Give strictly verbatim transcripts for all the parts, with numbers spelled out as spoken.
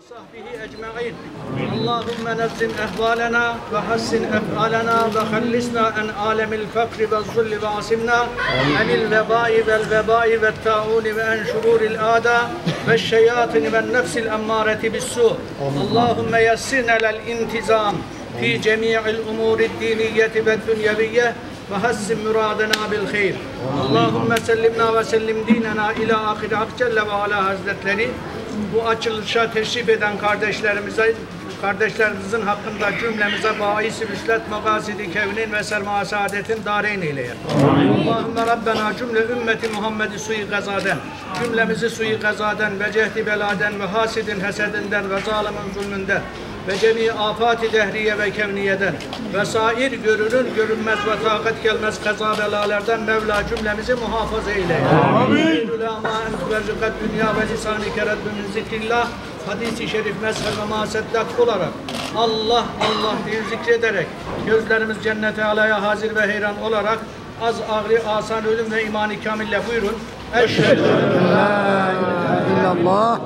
وصحبه أجمعين. اللهم نزل أهوالنا وحسن أفعالنا وخلصنا عن عالم الفقر والذل وعصمنا عن الوباء والوباء والطاعون وعن شرور الأعداء والشياطين والنفس الأمارة بالسوء. اللهم يسرنا للانتظام في جميع الأمور الدينية والدنيوية وحسن مرادنا بالخير. اللهم سلمنا وسلم dinena ila ahir hak Celle ve Ala Hazretleri. Bu açılışa teşrif eden kardeşlerimize, kardeşlerimizin hakkında cümlemize bahis-i müslet magasidi kevnin ve serma saadetin dareyn eyleye. Allahümme Rabbena cümle ümmeti Muhammed'i suyu gazaden, cümlemizi suyu gazaden ve cehdi beladen ve hasidin hesedinden ve zalimin zulmünden ve cemi afat-ı dehriye ve kevniyeden ve sair görünür görünmez ve takat gelmez kaza belalardan Mevla cümlemizi muhafaza eyle. Amin. Ulema entüverrikat dünya ve lisan-ı keretbü min zikrillah hadis-i şerif mezheb ve maseddat olarak Allah Allah diye zikrederek gözlerimiz cennete alaya hazır ve heyran olarak az ağrı asan ölüm ve iman-ı kamille buyurun. Eşhedü en la ilahe illallah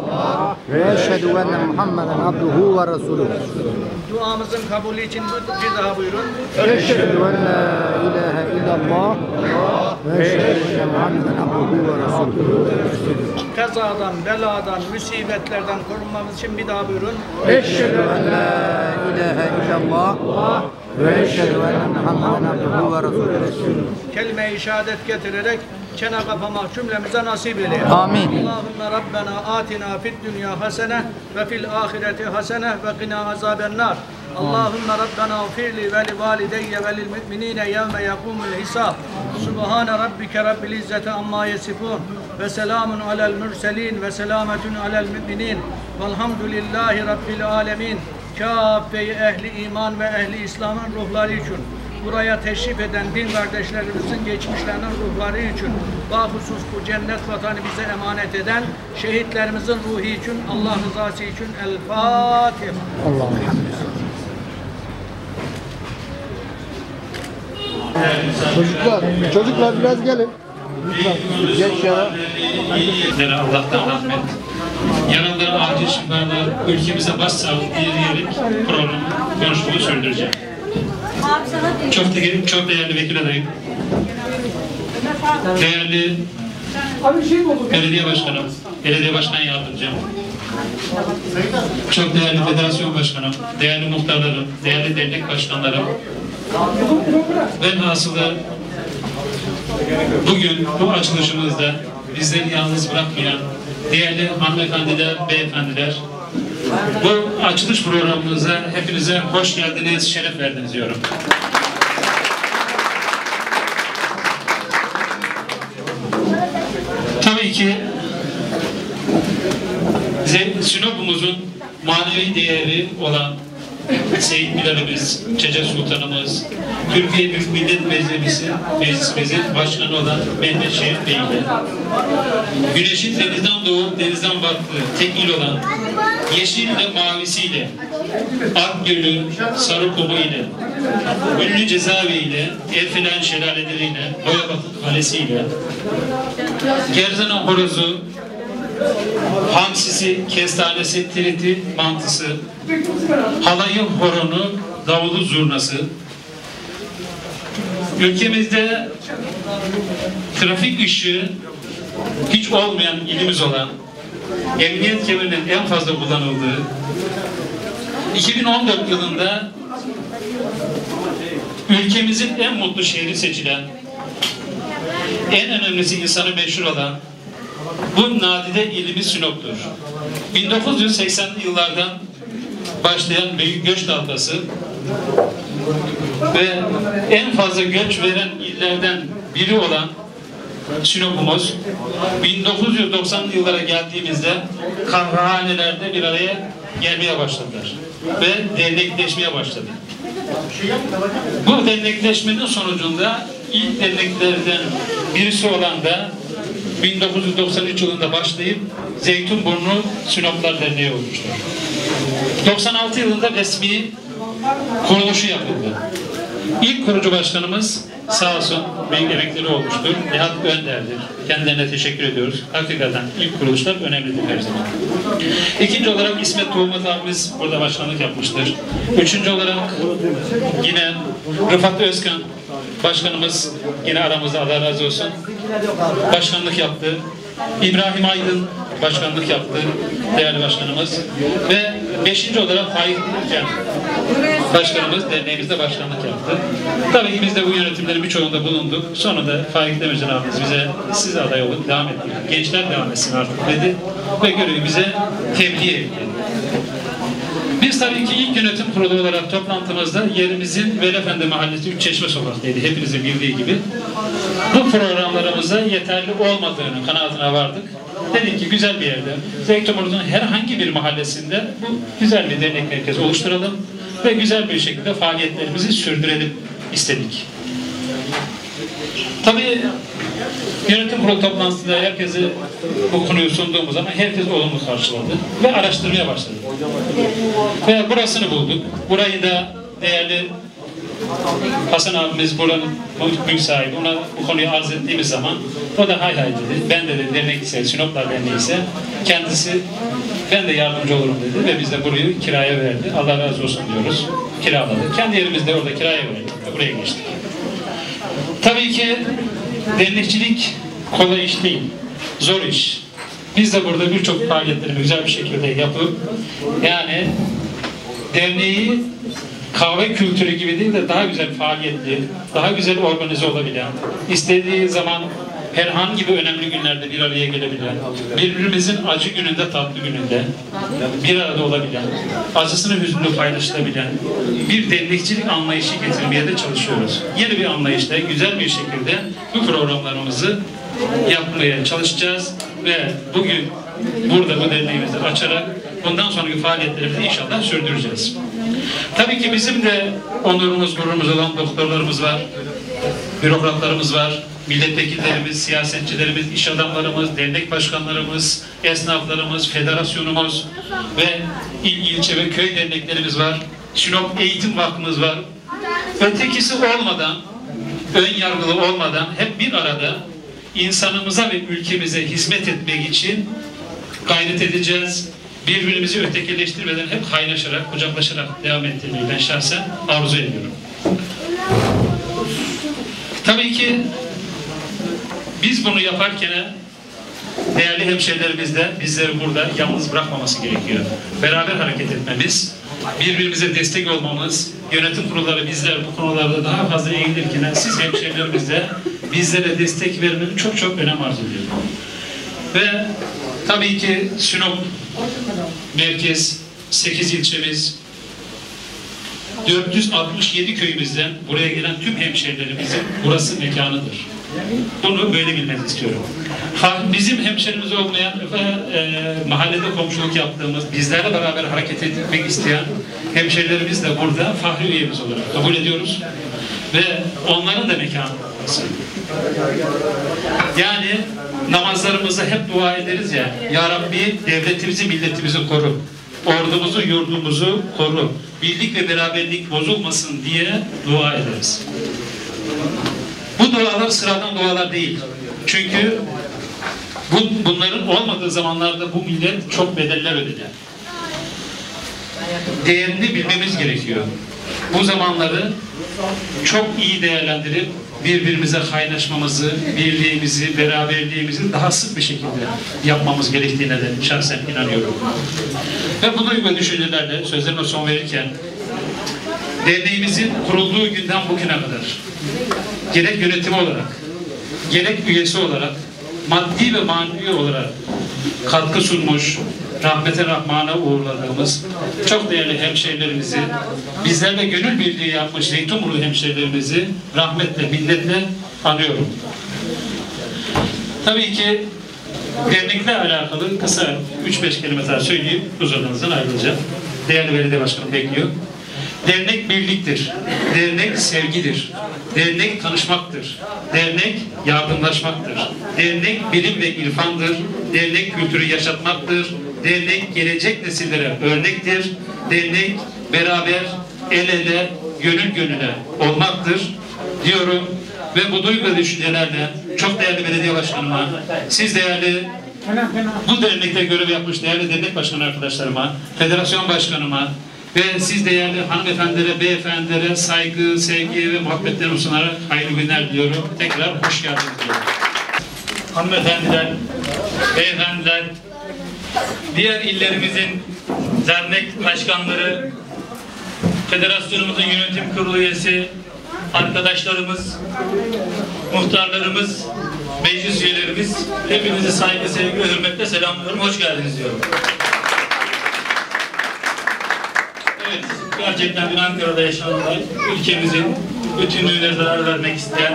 ve eşhedü enne Muhammeden abduhu ve resuluhu. Duamızın kabulü için bir daha buyurun. Eşhedü en la ilahe illallah ve eşhedü enne Muhammeden abduhu ve resuluhu. Kazadan, beladan, musibetlerden korunmamız için bir daha buyurun. Eşhedü en la ilahe illallah ve eşhedü enne Muhammeden abduhu ve resuluhu. Kelime-i şehadet getirerek çene kapamak cümlemize nasip eyle. Amin. Allahümme Rabbena atina fid dünya hasene ve fil ahireti hasene ve qina azaben nar. Allahümme Rabbena ufirli ve li valideyye ve lil müminine yevme yakumul hisab. Subhane rabbike rabbil izzeti amma yesifun ve selamun alel mürselin ve selametun alel müminin velhamdülillahi rabbil alemin. Kâfe-i ehli iman ve ehli İslam'ın ruhları için, buraya teşrif eden din kardeşlerimizin geçmişlerinin ruhları için, bahusus bu cennet vatanı bize emanet eden şehitlerimizin ruhu için, Allah rızası için El-Fatiha. Allah'ım. Çocuklar, çocuklar biraz gelin. Lütfen. Geç ya. Allah'tan rahmet. Yaralıların acil şifalar, ülkemize başsağlık dileyerek programı konuşmayı sürdüreceğim. Çok, de, çok değerli vekil adayım, değerli belediye başkanım, belediye başkan yardımcım, çok değerli federasyon başkanım, değerli muhtarlarım, değerli dernek başkanlarım, velhasılı bugün bu açılışımızda bizleri yalnız bırakmayan değerli hanımefendiler, beyefendiler, bu açılış programımıza hepinize hoş geldiniz, şeref verdiniz diyorum. Tabii ki Sinop'umuzun manevi değeri olan Seyit Bilal'imiz, Çece Sultanımız, Türkiye Büyük Millet Meclisi, Meclisimizin başkanı olan Mehmet Şerif Bey ile, güneşin denizden doğup denizden battığı tek il olan yeşil ve mavisiyle, Akgöl'ü, Sarıkumu ile, Ünlü Cezaevi ile, Erfilen şelaleleriyle, Boyabatı Kalesi ile, Gerzana horozu, hamsisi, kestanesi, triti, mantısı, halayı, horonu, davulu, zurnası, ülkemizde trafik ışığı hiç olmayan ilimiz olan, emniyet kemerinin en fazla kullanıldığı, iki bin on dört yılında ülkemizin en mutlu şehri seçilen, en önemlisi insanı meşhur olan bu nadide ilimiz Sinop'tur. bin dokuz yüz seksenli yıllardan başlayan büyük göç dalgası ve en fazla göç veren illerden biri olan Sinop'umuz bin dokuz yüz doksanlı yıllara geldiğimizde kahvehanelerde bir araya gelmeye başladılar ve dernekleşmeye başladı. Bu dernekleşmenin sonucunda ilk derneklerden birisi olan da bin dokuz yüz doksan üç yılında başlayıp Zeytinburnu Sinoplar Derneği olmuştur. doksan altı yılında resmi kuruluşu yapıldı. İlk kurucu başkanımız sağ olsun büyük emekleri olmuştur. Nihat Önder'dir. Kendilerine teşekkür ediyoruz. Hakikaten ilk kuruluşlar önemlidir her zaman. İkinci olarak İsmet Tuğmat abimiz burada başkanlık yapmıştır. Üçüncü olarak yine Rıfat Özkan başkanımız yine aramızda, Allah razı olsun, başkanlık yaptı. İbrahim Aydın başkanlık yaptı, değerli başkanımız. Ve beşinci olarak Faik Can başkanımız derneğimizde başkanlık yaptı. Tabii ki biz de bu yönetimlerin birçoğunda bulunduk. Sonra da Faik Demircan abimiz bize siz aday olun, devam ettik. Gençler devam etsin artık dedi. Ve görevi bize tebliğ etti. Biz tabii ki ilk yönetim kurulu olarak toplantımızda yerimizin Velefendi Mahallesi Üç Çeşme Sokak'taydı. Hepinizin bildiği gibi. Bu programlarımıza yeterli olmadığını kanaatine vardık. Dedik ki güzel bir yerde, Zeytinburnu'nun herhangi bir mahallesinde bu güzel bir dernek merkezi oluşturalım ve güzel bir şekilde faaliyetlerimizi sürdürelim istedik. Tabii yönetim kurulu toplantısında herkese bu konuyu sunduğumuz zaman herkes olumlu karşıladı ve araştırmaya başladı. Ve burasını bulduk. Burayı da değerli Hasan abimiz buranın mülk sahibi. Ona bu konuyu arz ettiğimiz zaman o da hay hay dedi. Ben de, de dernek ise, Sinoplar Derneği ise kendisi ben de yardımcı olurum dedi ve biz de burayı kiraya verdi. Allah razı olsun diyoruz. Kiraladı. Kendi yerimizde orada kiraya verdik ve buraya geçtik. Tabii ki dernekçilik kolay iş değil. Zor iş. Biz de burada birçok faaliyetlerimi güzel bir şekilde yapıp yani derneği kahve kültürü gibi değil de daha güzel faaliyetli, daha güzel organize olabilen, istediği zaman herhangi bir önemli günlerde bir araya gelebilen, birbirimizin acı gününde, tatlı gününde bir arada olabilen, acısını hüznünü paylaşılabilen bir dernekçilik anlayışı getirmeye de çalışıyoruz. Yeni bir anlayışla, güzel bir şekilde bu programlarımızı yapmaya çalışacağız ve bugün burada bu derneğimizi açarak bundan sonraki faaliyetlerimizi inşallah sürdüreceğiz. Tabii ki bizim de onurumuz, gururumuz olan doktorlarımız var, bürokratlarımız var, milletvekillerimiz, siyasetçilerimiz, iş adamlarımız, dernek başkanlarımız, esnaflarımız, federasyonumuz ve il, ilçe ve köy derneklerimiz var. Sinop Eğitim Vakfımız var. Ötekisi olmadan, ön yargılı olmadan hep bir arada insanımıza ve ülkemize hizmet etmek için gayret edeceğiz. Birbirimizi ötekileştirmeden hep kaynaşarak, kucaklaşarak devam ettirmeyi ben şahsen arzu ediyorum. Tabii ki biz bunu yaparken değerli hemşehrilerimiz de bizleri burada yalnız bırakmaması gerekiyor. Beraber hareket etmemiz, birbirimize destek olmamız, yönetim kurulları bizler bu konularda daha fazla eğilirken siz hemşehrilerimiz de bizlere destek vermenin çok çok önem arz ediyor. Ve tabii ki Sinop merkez, sekiz ilçemiz, dört yüz altmış yedi köyümüzden buraya gelen tüm hemşehrilerimizin burası mekanıdır. Bunu böyle bilmenizi istiyorum. Bizim hemşehrimiz olmayan ve e, mahallede komşuluk yaptığımız, bizlerle beraber hareket etmek isteyen hemşehrilerimiz de burada fahri üyemiz olarak kabul ediyoruz. Ve onların da mekanı burası. Yani namazlarımızda hep dua ederiz ya, Ya Rabbi devletimizi, milletimizi koru. Ordumuzu, yurdumuzu koru. Birlik ve beraberlik bozulmasın diye dua ederiz. Bu dualar sıradan dualar değil. Çünkü bu, bunların olmadığı zamanlarda bu millet çok bedeller ödedi. Değerini bilmemiz gerekiyor. Bu zamanları çok iyi değerlendirip birbirimize kaynaşmamızı, birliğimizi, beraberliğimizi daha sık bir şekilde yapmamız gerektiğine de şahsen inanıyorum. Ve bu duygu ve düşüncelerle sözlerime son verirken derneğimizin kurulduğu günden bugüne kadar gerek yönetimi olarak, gerek üyesi olarak, maddi ve manevi olarak katkı sunmuş, rahmete rahmana uğurladığımız çok değerli hemşehrilerimizi, bizlerle gönül birliği yapmış Zeytinburnu hemşehrilerimizi rahmetle, minnetle anıyorum. Tabii ki dernekle alakalı kısa üç beş kelime daha söyleyip huzurunuzdan ayrılacağım. Değerli belediye başkanım bekliyor. Dernek birliktir. Dernek sevgidir. Dernek tanışmaktır. Dernek yardımlaşmaktır. Dernek bilim ve irfandır. Dernek kültürü yaşatmaktır. Dernek gelecek nesillere örnektir. Dernek beraber, el ele, gönül gönüle olmaktır diyorum ve bu duygu ve düşüncelerle çok değerli belediye başkanıma, siz değerli bu dernekte görev yapmış değerli dernek başkanı arkadaşlarıma, federasyon başkanıma ve siz değerli hanımefendilere, beyefendilere saygı, sevgi ve muhabbetlerimi sunarak hayırlı günler diliyorum. Tekrar hoş geldiniz diyorum. Hanımefendiler, beyefendiler, diğer illerimizin dernek başkanları, federasyonumuzun yönetim kurulu üyesi, arkadaşlarımız, muhtarlarımız, meclis üyelerimiz, hepinizi saygı, sevgi ve hürmetle selamlıyorum. Hoş geldiniz diyorum. Evet, gerçekten bir Ankara'da yaşananlar, ülkemizin bütünlüğüne zarar vermek isteyen,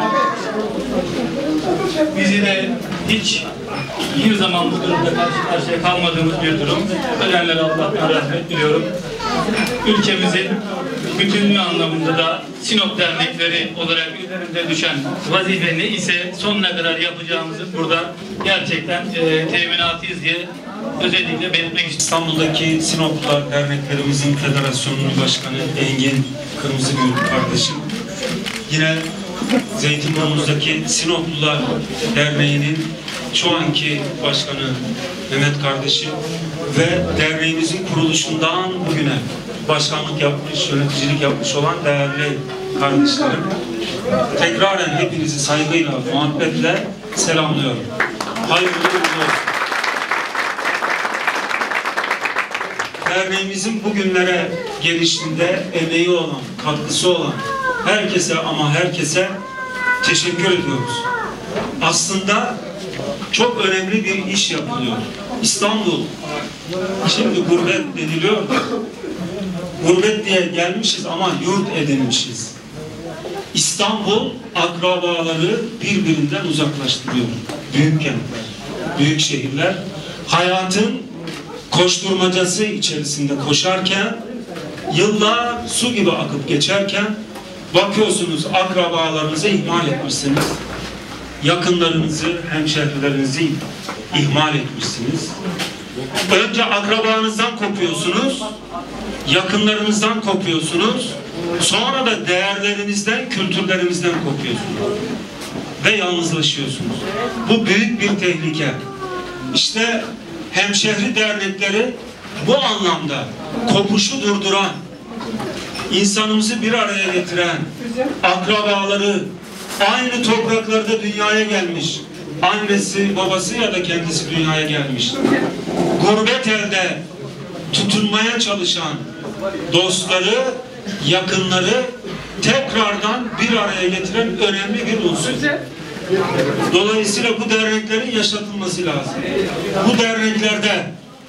bizi de hiç bir zaman bu durumda karşı karşıya kalmadığımız bir durum. Ölenlere Allah'tan rahmet diliyorum. Ülkemizin bütünlüğü anlamında da Sinop dernekleri olarak üzerinde düşen vazife ne ise sonuna kadar yapacağımızı burada gerçekten e, teminatıyız diye özellikle belirtmek istiyorum. İstanbul'daki Sinoplular Derneklerimizin Federasyonu Başkanı Engin Kırmızıgül kardeşim, yine Zeytinburnu'ndaki Sinoplular Derneği'nin şu anki başkanı Mehmet kardeşim ve derneğimizin kuruluşundan bugüne başkanlık yapmış, yöneticilik yapmış olan değerli kardeşlerim, tekraren hepinizi saygıyla, muhabbetle selamlıyorum. Hayırlı uğurlu olsun. Derneğimizin bugünlere gelişinde emeği olan, katkısı olan herkese ama herkese teşekkür ediyoruz. Aslında çok önemli bir iş yapılıyor. İstanbul, şimdi gurbet deniliyor da, gurbet diye gelmişiz ama yurt edinmişiz. İstanbul akrabaları birbirinden uzaklaştırıyor. Büyük kentler, büyük şehirler hayatın koşturmacası içerisinde koşarken, yıllar su gibi akıp geçerken bakıyorsunuz akrabalarınızı ihmal etmişsiniz. Yakınlarınızı, hemşehrilerinizi ihmal etmişsiniz. Önce akrabanızdan kopuyorsunuz, yakınlarınızdan kopuyorsunuz, sonra da değerlerinizden, kültürlerinizden kopuyorsunuz ve yalnızlaşıyorsunuz. Bu büyük bir tehlike. İşte hemşehri dernekleri bu anlamda kopuşu durduran, insanımızı bir araya getiren, akrabaları aynı topraklarda dünyaya gelmiş, annesi, babası ya da kendisi dünyaya gelmiş, gurbet elde tutunmaya çalışan dostları, yakınları tekrardan bir araya getiren önemli bir unsur. Dolayısıyla bu derneklerin yaşatılması lazım. Bu derneklerde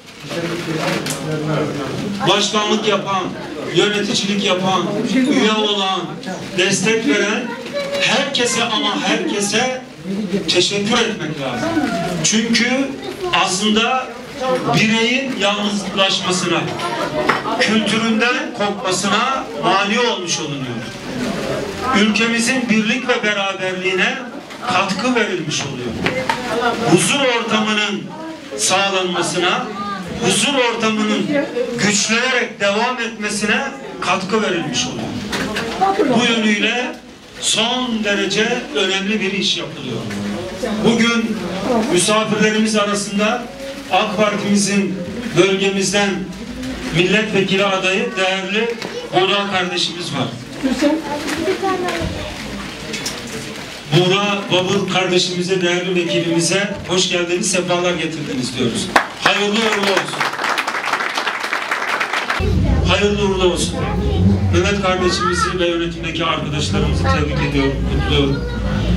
başkanlık yapan, yöneticilik yapan, üye olan, destek veren herkese ama herkese teşekkür etmek lazım. Çünkü aslında bireyin yalnızlaşmasına, kültüründen kopmasına mani olmuş olunuyor. Ülkemizin birlik ve beraberliğine katkı verilmiş oluyor. Huzur ortamının sağlanmasına, huzur ortamının güçlenerek devam etmesine katkı verilmiş oluyor. Bu yönüyle son derece önemli bir iş yapılıyor. Bugün misafirlerimiz arasında AK Parti'mizin bölgemizden milletvekili adayı değerli Buğra kardeşimiz var. Buğra Babur kardeşimize, değerli vekilimize hoş geldiniz, sefalar getirdiniz diyoruz. Hayırlı uğurlu olsun. Hayırlı uğurlu olsun. Mehmet kardeşimizi ve yönetimdeki arkadaşlarımızı tebrik ediyorum, kutluyorum.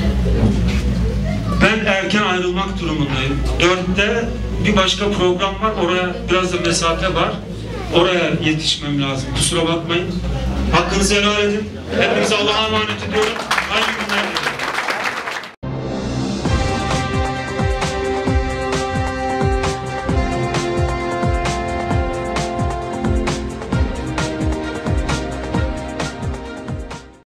Ben erken ayrılmak durumundayım. Dörtte bir başka program var, oraya biraz da mesafe var. Oraya yetişmem lazım. Kusura bakmayın. Hakkınızı helal edin. Hepinize Allah'a emanet ediyorum. Hayırlı günler.